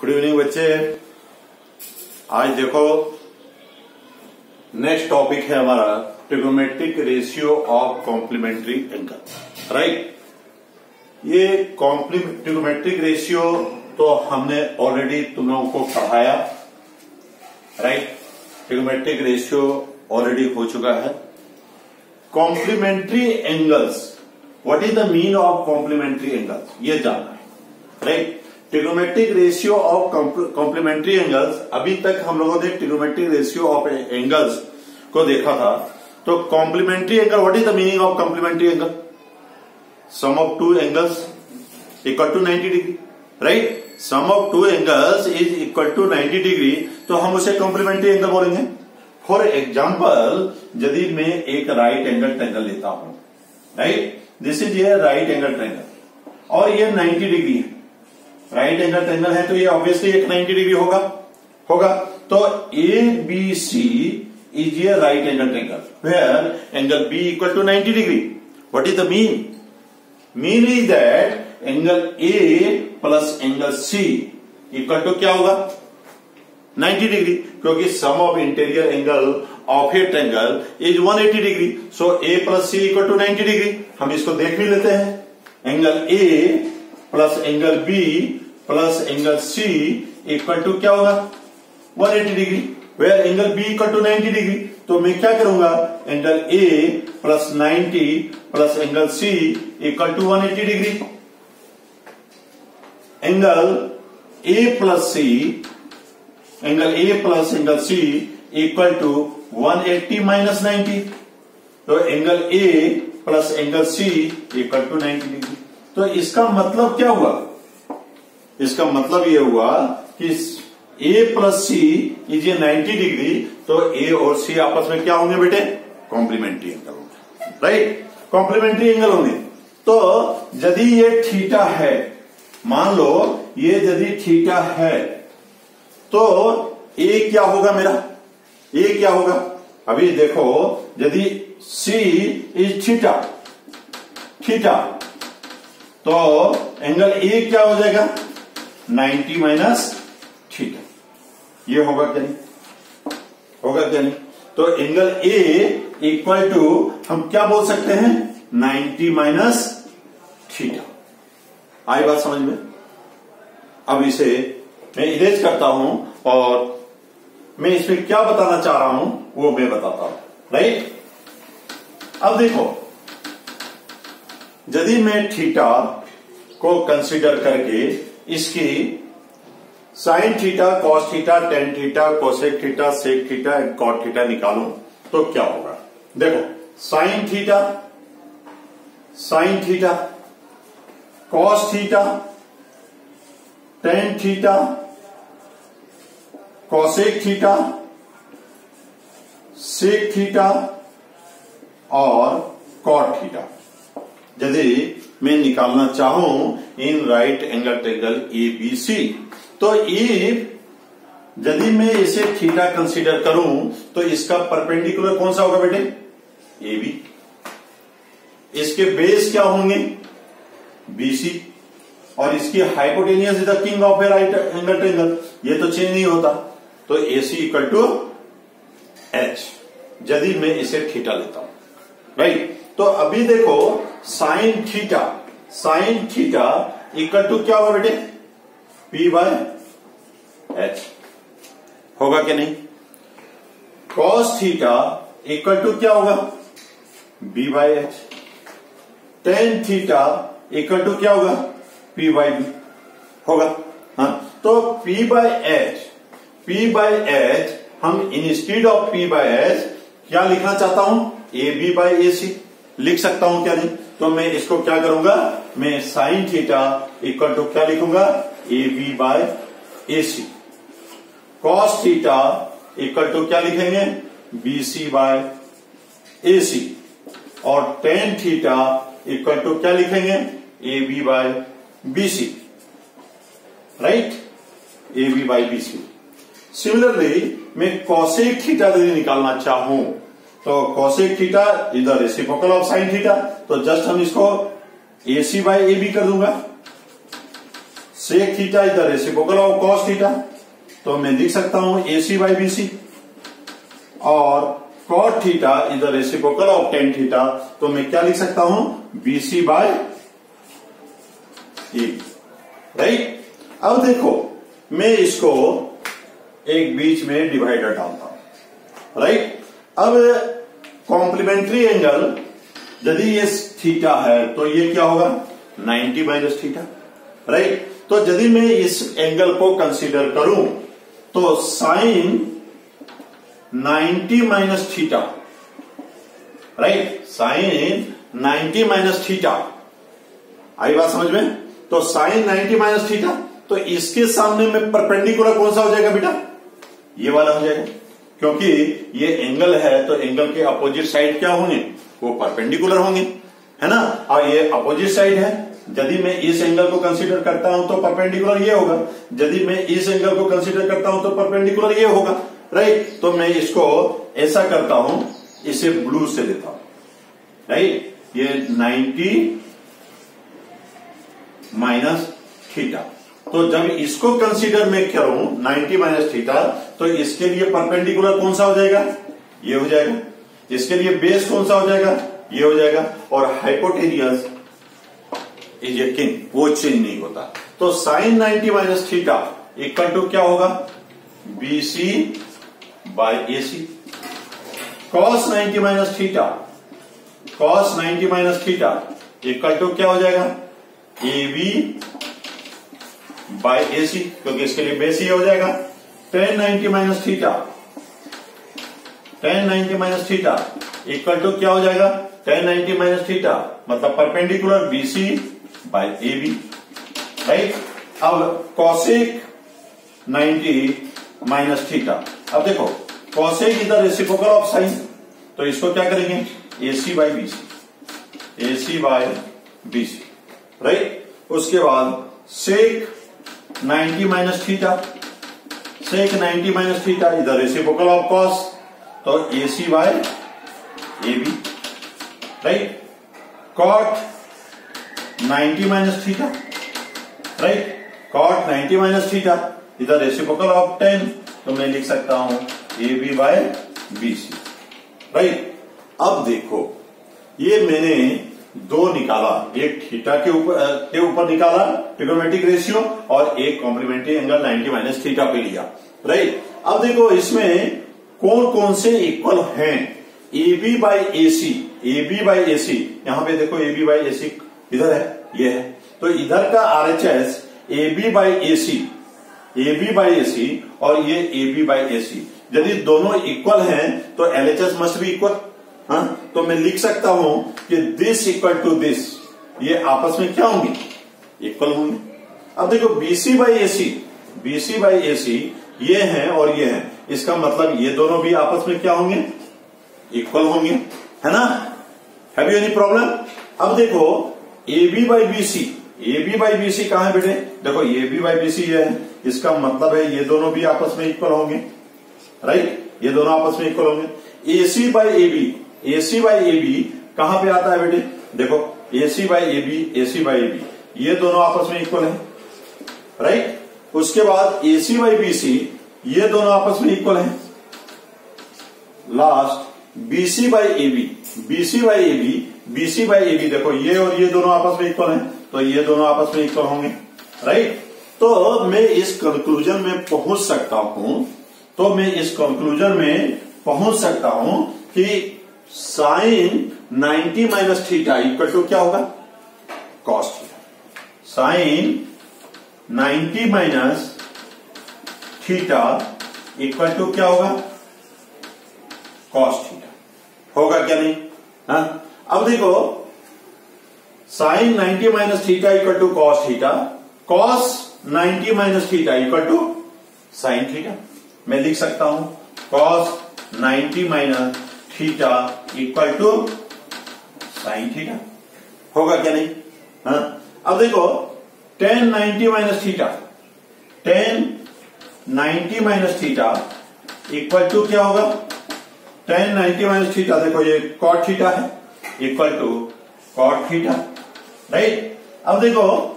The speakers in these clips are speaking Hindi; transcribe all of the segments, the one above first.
गुड इवनिंग बच्चे। आज देखो नेक्स्ट टॉपिक है हमारा trigonometric ratio of complementary angle. Right, ये ट्रिगोनोमेट्रिक रेशियो तो हमने ऑलरेडी तुम लोगों को पढ़ाया। राइट, ट्रिगोनोमेट्रिक रेशियो ऑलरेडी हो चुका है। Complementary angles, what is the mean of complementary angles, ये जानना है। Right, trigonometric ratio of complementary angles, अभी तक हम लोगों ने ट्रिगोनोमेट्रिक रेशियो ऑफ एंगल्स को देखा था। तो complementary angle, what is the meaning of complementary angle? Sum of two angles equal to 90 degree. Right, sum of two angles is equal to 90 degree, तो हम उसे कॉम्प्लीमेंट्री एंगल बोलेंगे। फॉर एग्जाम्पल, यदि मैं एक राइट एंगल ट्रायंगल लेता हूं, right, this is a right angle triangle और ये 90 डिग्री है। राइट एंगल ट्रायंगल है तो ये ऑब्वियसली एक 90 डिग्री होगा। तो A B C is a right angle triangle where angle B equal to 90 degree. What is the mean? Mean is that angle A plus angle C equal to क्या होगा? 90 डिग्री, क्योंकि sum of interior angle of a triangle is 180 degree. So A plus C equal to 90 degree. हम इसको देख भी लेते हैं। Angle A plus angle B plus angle C equal to क्या होगा? 180 degree, where angle B equal to 90 degree. तो मैं क्या करूंगा? Angle A plus 90 plus angle C equal to 180 degree. Angle A plus angle C equal to 180 minus 90। तो angle A plus angle C equal to 90 degree. तो इसका मतलब क्या हुआ? इसका मतलब यह हुआ कि A plus C is a 90 degree, तो ए और सी आपस में क्या होंगे बेटे? कॉम्प्लीमेंट्री एंगल होंगे। राइट, कॉम्प्लीमेंट्री एंगल होंगे। तो यदि ये थीटा है, मान लो ये यदि थीटा है, तो ए क्या होगा मेरा? ए क्या होगा? अभी देखो, यदि सी इज थीटा तो एंगल ए क्या हो जाएगा? 90 माइनस थीटा। ये होगा क्या नहीं? होगा क्या नहीं? तो एंगल ए इक्वल टू हम क्या बोल सकते हैं? 90 माइनस थीटा। आई बात समझ में? अब इसे मैं इरेज करता हूं और मैं इसमें क्या बताना चाह रहा हूं वो मैं बताता हूं। राइट, अब देखो, यदि मैं थीटा को कंसीडर करके इसकी sine theta, cos theta, tan theta, cosec theta, sec theta and cot theta निकालूं तो क्या होगा? देखो, sine theta, cos theta, tan theta, cosec theta, sec theta और कॉट थीटा यदि मैं निकालना चाहूं in right angle triangle A B C, तो यदि मैं इसे थीटा कंसीडर करूं तो इसका परपेंडिकुलर कौन सा होगा बेटे? A B. इसके बेस क्या होंगे? B C. और इसकी hypotenuse is the king of a right angle triangle, ये तो चेंज नहीं होता। तो A C equal to H, यदि मैं इसे थीटा लेता हूं। राइट, तो अभी देखो, साइन थीटा इक्वल टू क्या होगा बेटे? P by H. होगा क्या नहीं? कॉस थीटा इक्वल टू क्या होगा? B by H. Tan theta equal to क्या होगा? पी बाय बी होगा। हाँ, तो पी बाय एच हम instead of P by H क्या लिखना चाहता हूं? ए बी बाय ए सी लिख सकता हूं क्या नहीं? तो मैं इसको क्या करूंगा? मैं साइन थीटा इक्वल टू क्या लिखूंगा? A B by A C. Cos theta equal to क्या लिखेंगे? B C by A C. और टेन थीटा इक्वल टू क्या लिखेंगे? A B by B C. Right, A B by B C. Similarly मैं कॉसेक थीटा यदि निकालना चाहूं तो cosec theta is the reciprocal of sine theta, तो जस्ट हम इसको A C by A B कर दूंगा। Sec theta is the reciprocal of cos theta, तो मैं लिख सकता हूं AC बाई BC, और cot theta is the reciprocal of tan theta, तो मैं क्या लिख सकता हूं BC बाय AB, राइट। अब देखो मैं इसको एक बीच में डिवाइडर डालता हूं, राइट। अब कॉम्प्लीमेंट्री एंगल यदि ये थीटा है तो ये क्या होगा 90 माइनस थीटा, राइट। तो यदि मैं इस एंगल को कंसीडर करूं तो sine 90 minus theta, right, sine 90 minus theta, आई बात समझ में। तो साइन 90 माइनस थीटा, तो इसके सामने में परपेंडिकुलर कौन सा हो जाएगा बेटा, ये वाला हो जाएगा, क्योंकि ये एंगल है तो एंगल के अपोजिट साइड क्या होंगे, वो परपेंडिकुलर होंगे, है ना। और ये अपोजिट साइड है, यदि मैं इस एंगल को कंसीडर करता हूं तो परपेंडिकुलर ये होगा, यदि मैं इस एंगल को कंसीडर करता हूं तो परपेंडिकुलर ये होगा, राइट। तो मैं इसको ऐसा करता हूं, इसे ब्लू से देता हूं, राइट। ये 90 माइनस थीटा, तो जब इसको कंसीडर मैं करूं 90 माइनस थीटा, तो इसके लिए परपेंडिकुलर कौन सा हो जाएगा, ये हो जाएगा। इसके लिए बेस कौन सा हो जाएगा, ये हो जाएगा। और हाइपोटेनियस इज ए किंग, वो चेंज नहीं होता। तो sine 90 minus theta equal to क्या होगा BC by AC, cos 90 minus theta, cos 90 minus theta equal to क्या हो जाएगा AB बाय AC, क्योंकि इसके लिए बेस ये हो जाएगा। tan 90 minus theta, tan 90 minus theta equal to क्या हो जाएगा tan 90 माइनस थीटा, मतलब perpendicular BC by AB, right. अब कॉसेक 90 माइनस थीटा, अब देखो cosec is the reciprocal of sine, तो इसको क्या करेंगे AC by BC, AC by BC, right. उसके बाद sec 90 minus theta, sec 90 minus theta is the reciprocal of cos, तो AC by AB, right. Cot 90 minus theta, right, cot 90 minus theta is the reciprocal of 10, तो मैं लिख सकता हूं AB बाय BC, राइट। अब देखो ये मैंने दो निकाला, एक थीटा के ऊपर निकाला ट्रिगोनोमेट्रिक रेशियो, और एक कॉम्प्लीमेंट्री एंगल 90 माइनस थीटा पे लिया, राइट। अब देखो इसमें कौन कौन से इक्वल हैं, AB by AC, AB by AC, यहां पे देखो AB बाई AC इधर है, ये है, तो इधर का RHS AB by AC, AB by AC, और ये AB बाई AC, यदि दोनों इक्वल हैं तो LHS मस्ट बी इक्वल, हाँ। तो मैं लिख सकता हूं कि दिस इक्वल टू दिस, ये आपस में क्या होंगे, इक्वल होंगे। अब देखो BC by AC, BC by AC ये हैं और ये हैं, इसका मतलब ये दोनों भी आपस में क्या होंगे, इक्वल होंगे, है ना। Have you any problem. अब देखो AB by BC, AB by BC कहां है बेटे, देखो AB बाई BC ये है, इसका मतलब है ये दोनों भी आपस में इक्वल होंगे, राइट, ये दोनों आपस में इक्वल होंगे। AC by AB, AC by AB कहां पे आता है बेटे, देखो AC by AB, AC by AB ये दोनों आपस में इक्वल है, राइट। उसके बाद AC बाई BC ये दोनों आपस में इक्वल है। Last BC by AB, BC by AB, BC by AB, देखो ये और ये दोनों आपस में इक्वल हैं, तो ये दोनों आपस में इक्वल होंगे, राइट। तो मैं इस कंक्लूजन में पहुंच सकता हूं, कि sine 90 minus theta equal to क्या होगा cos theta, sine 90 minus theta equal to क्या होगा कॉस थीटा, होगा क्या नहीं, हाँ। अब देखो sine 90 minus theta equal to cos theta, cos 90 minus theta equal to sine theta, मैं लिख सकता हूं cos 90 minus theta equal to sine theta, होगा क्या नहीं, हाँ। अब देखो tan 90 minus theta, tan 90 minus theta equal to क्या होगा, tan 90 माइनस थीटा, देखो ये cot थीटा है, equal to cot theta, right. अब देखो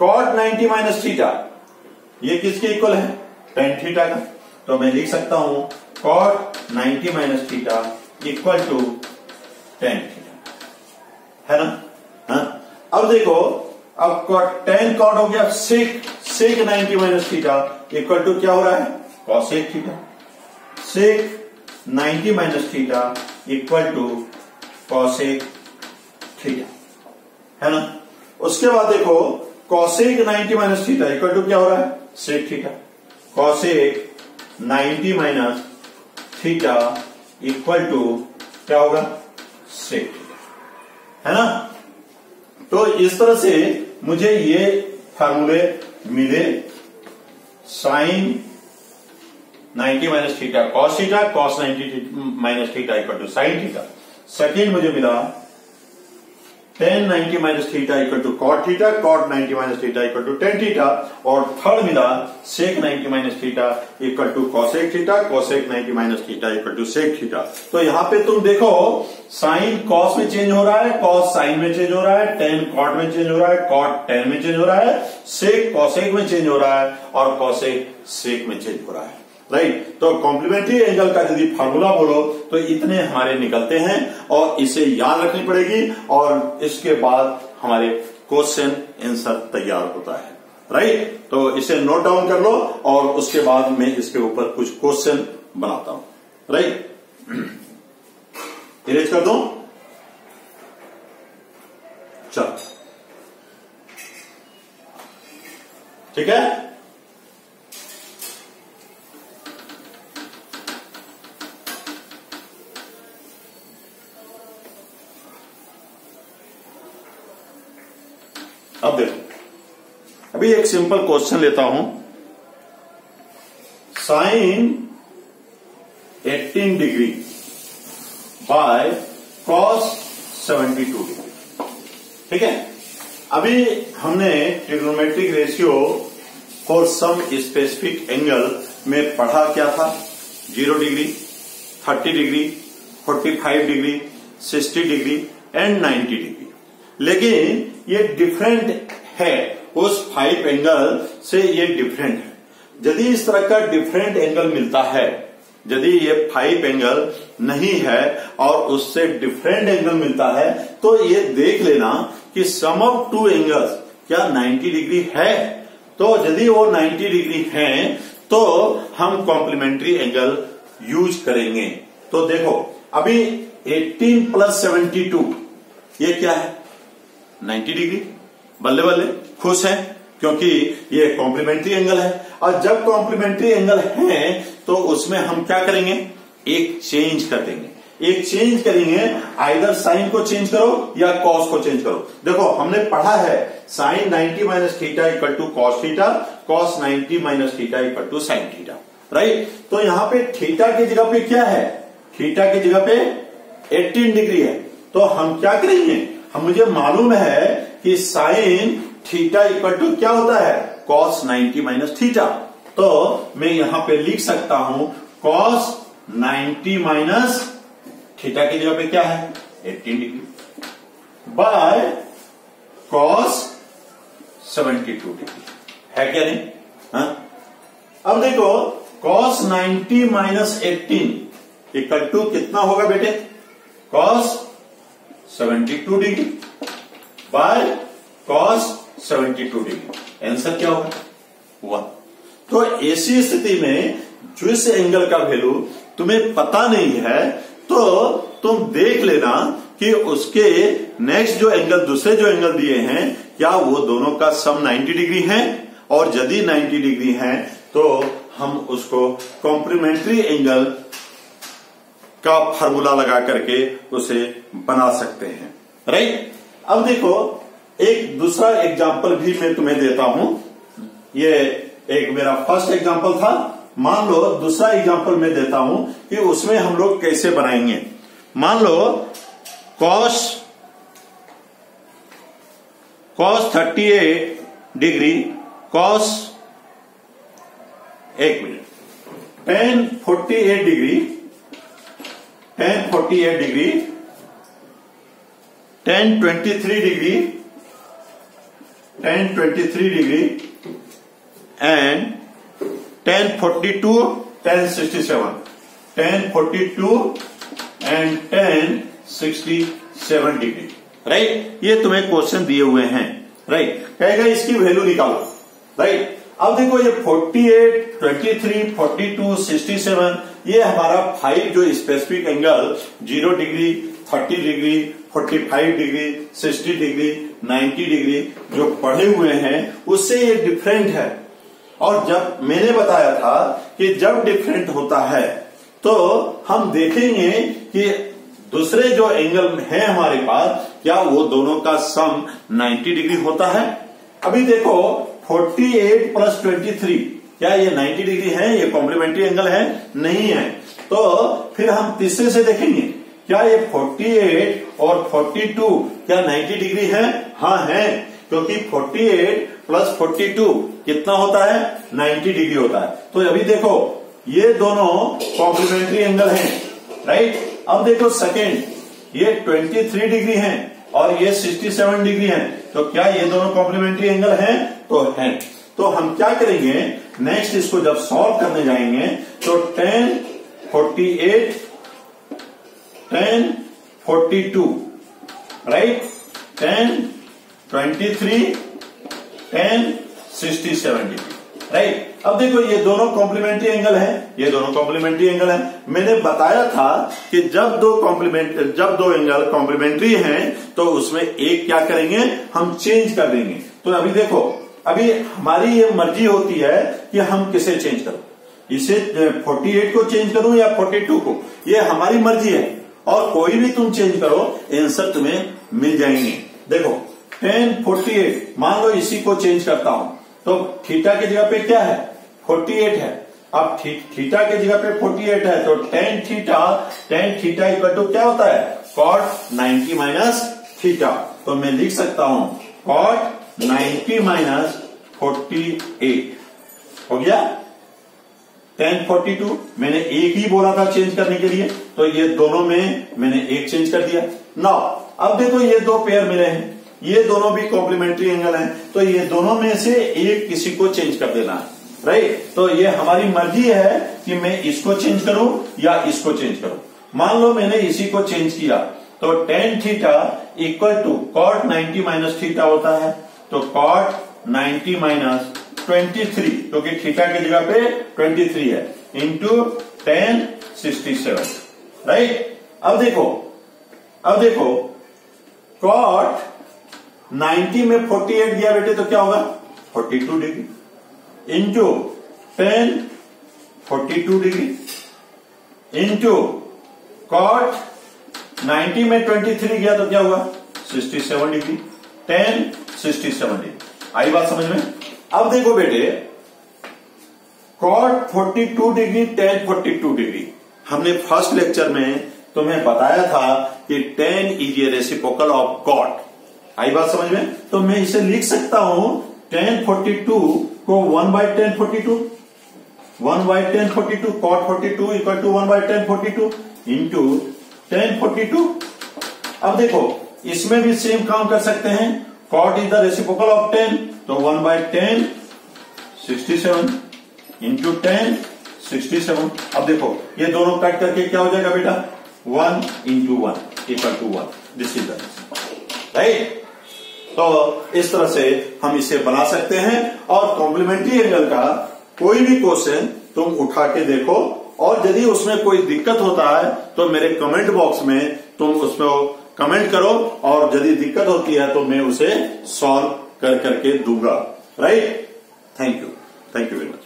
cot 90 माइनस थीटा ये किसके इक्वल है? टेन थीटा का। तो मैं लिख सकता हूं cot 90 minus theta equal to tan theta, है ना? हाँ? अब देखो, अब टेन कॉट हो गया sec 90 minus theta equal to क्या हो रहा है? Cosec theta. Sec 90 minus theta equal to cosec theta, है ना? उसके बाद देखो cosec 90 minus theta equal to क्या हो रहा है? Sec theta. Cosec 90 minus theta equal to क्या होगा? सेक थीटा, है ना? तो इस तरह से मुझे ये फार्मूले मिले। Sine 90 minus theta cos theta, cos 90 minus theta equal to sine theta. Second मुझे मिला tan 90 minus theta equal to cot theta, cot 90 minus theta equal to tan theta. और थर्ड मिला sec 90 minus theta equal to cosec theta, cosec 90 minus theta equal to sec theta. तो यहां पे तुम देखो साइन कॉस में चेंज हो रहा है, कॉस साइन में चेंज हो रहा है, टेन कॉट में चेंज हो रहा है, कॉट टेन में चेंज हो रहा है, सेक कॉसेक में चेंज हो रहा है और कॉसेक सेक में चेंज हो रहा है, राइट? तो कॉम्प्लीमेंट्री एंगल का यदि फार्मूला बोलो तो इतने हमारे निकलते हैं और इसे याद रखनी पड़ेगी और इसके बाद हमारे क्वेश्चन आंसर तैयार होता है, राइट? तो इसे नोट डाउन कर लो और उसके बाद मैं इसके ऊपर कुछ क्वेश्चन बनाता हूं, राइट? इरेज कर दो, चलो, ठीक है? अब देखो, अभी एक सिंपल क्वेश्चन लेता हूं। Sine 18 degree by cos 72 degree, ठीक है? अभी हमने trigonometric ratio for some specific angle में पढ़ा क्या था? 0 degree, 30 degree, 45 degree, 60 degree and 90 degree. लेकिन ये डिफरेंट है, उस 5 एंगल से ये डिफरेंट है। यदि इस तरह का डिफरेंट एंगल मिलता है, यदि ये 5 एंगल नहीं है और उससे डिफरेंट एंगल मिलता है, तो ये देख लेना कि सम ऑफ 2 एंगल्स क्या 90 डिग्री है। तो यदि वो 90 डिग्री है तो हम कॉम्प्लीमेंट्री एंगल यूज करेंगे। तो देखो अभी 18 प्लस 72 ये क्या है? 90 डिग्री। बल्ले बल्ले खुश है क्योंकि ये कॉम्प्लीमेंट्री एंगल है। और जब कॉम्प्लीमेंट्री एंगल है तो उसमें हम क्या करेंगे? एक चेंज कर देंगे। एक चेंज करेंगे, आइदर साइन को चेंज करो या कॉस को चेंज करो। देखो हमने पढ़ा है sine 90 minus theta equal to cos theta, cos 90 minus theta equal to sine theta, right? तो यहां पे थीटा की जगह पे क्या है? थीटा की जगह पे 18 डिग्री है। तो हम क्या करेंगे? हम मुझे मालूम है कि साइन थीटा इक्वल टू क्या होता है? Cos 90 minus theta. तो मैं यहां पे लिख सकता हूं कॉस 90 माइनस थीटा की जगह पे क्या है? 18 डिग्री बाय कॉस 72 डिग्री, है क्या नहीं? हाँ? अब देखो कॉस 90 माइनस 18 इक्वल टू कितना होगा बेटे? Cos 72 degree by cos 72 degree. Answer क्या होगा? 1। तो ऐसी स्थिति में जिस एंगल का वैल्यू तुम्हें पता नहीं है तो तुम देख लेना कि उसके नेक्स्ट जो एंगल, दूसरे जो एंगल दिए हैं, क्या वो दोनों का सम 90 डिग्री है? और यदि 90 डिग्री है तो हम उसको कॉम्प्लीमेंट्री एंगल का फार्मूला लगा करके उसे बना सकते हैं, राइट? अब देखो एक दूसरा एग्जांपल भी मैं तुम्हें देता हूं। ये एक मेरा फर्स्ट एग्जांपल था। मान लो दूसरा एग्जांपल मैं देता हूं कि उसमें हम लोग कैसे बनाएंगे। मान लो कॉस 38 डिग्री कॉस, एक मिनट, tan 48 degree, tan 48 degree, tan 23 degree tan 23 degree and tan 42 tan 67, tan 42 एंड tan 67 डिग्री। राइट, ये तुम्हें क्वेश्चन दिए हुए हैं। राइट, कहेगा इसकी वैल्यू निकालो। राइट, अब देखो ये 48, 23, 42, 67 ये हमारा 5 जो specific angle 0 degree, 30 degree, 45 degree, 60 degree, 90 degree जो पढ़े हुए हैं उससे ये डिफरेंट है। और जब मैंने बताया था कि जब डिफरेंट होता है तो हम देखेंगे कि दूसरे जो एंगल है हमारे पास क्या वो दोनों का सम 90 डिग्री होता है। अभी देखो 48 प्लस 23 क्या ये 90 डिग्री है? ये कॉम्प्लीमेंट्री एंगल है? नहीं है। तो फिर हम तीसरे से देखेंगे क्या ये 48 और 42 क्या 90 डिग्री है? हाँ है, क्योंकि 48 प्लस 42 कितना होता है? 90 डिग्री होता है। तो अभी देखो ये दोनों कॉम्प्लीमेंट्री एंगल हैं। राइट, अब देखो सेकेंड, ये 23 डिग्री है और ये 67 डिग्री है, तो क्या ये दोनों कॉम्प्लीमेंट्री एंगल हैं? तो हैं। तो हम क्या करेंगे नेक्स्ट, इसको जब सॉल्व करने जाएंगे तो tan 48 tan 42 right, tan 23 tan 67 degree. Right, अब देखो ये दोनों कॉम्प्लीमेंट्री एंगल है, ये दोनों कॉम्प्लीमेंट्री एंगल है। मैंने बताया था कि जब दो एंगल कॉम्प्लीमेंट्री हैं तो उसमें एक क्या करेंगे हम चेंज कर देंगे। तो अभी देखो अभी हमारी ये मर्जी होती है कि हम किसे चेंज करो, इसे 48 को चेंज करूं या 42 को, ये हमारी मर्जी है। और कोई भी तुम चेंज करो आंसर तुम्हें मिल जाएंगे। देखो tan 48 मान लो इसी को चेंज करता हूं तो थीटा की जगह पे क्या है? 48 है। अब थीटा की जगह पे 48 है तो tan थीटा इक्वल टू क्या होता है? cot 90 minus theta. तो मैं लिख सकता हूं cot 90 माइनस 48 हो गया। tan 42 मैंने एक ही बोला था चेंज करने के लिए, तो ये दोनों में मैंने एक चेंज कर दिया। नाउ अब देखो ये दो पेयर मिले हैं, ये दोनों भी कॉम्प्लीमेंट्री एंगल हैं, तो ये दोनों में से एक किसी को चेंज कर देना है। राइट, तो ये हमारी मर्जी है कि मैं इसको चेंज करूं या इसको चेंज करूं। मान लो मैंने इसी को चेंज किया तो tan theta equal to cot 90 minus theta होता है, तो cot 90 माइनस 23 क्योंकि थीटा की जगह पे 23 है इंटू tan 67। राइट, अब देखो cot 90 में 48 दिया बेटे तो क्या होगा? 42 degree into tan 42 degree into cot 90 में 23 गया तो क्या हुआ? 67 डिग्री tan 67 डिग्री। आई बात समझ में? अब देखो बेटे cot 42 डिग्री tan 42 डिग्री, हमने फर्स्ट लेक्चर में तुम्हें बताया था कि tan is a reciprocal of cot। आई बात समझ में? तो मैं इसे लिख सकता हूं tan 42 को 1/tan 42, 1/tan 42 cot 42 equal to 1/tan 42 into tan 42। अब देखो इसमें भी सेम काम कर सकते हैं, cot is the reciprocal of tan, तो 1/tan 67 इंटू tan 67। अब देखो ये दोनों कट करके क्या हो जाएगा बेटा? 1 into 1 equal to 1। This is the right. तो इस तरह से हम इसे बना सकते हैं और कॉम्प्लीमेंट्री एंगल का कोई भी क्वेश्चन तुम उठा के देखो, और यदि उसमें कोई दिक्कत होता है तो मेरे कमेंट बॉक्स में तुम उसमें कमेंट करो, और यदि दिक्कत होती है तो मैं उसे सॉल्व कर करके दूंगा। Right, thank you very much.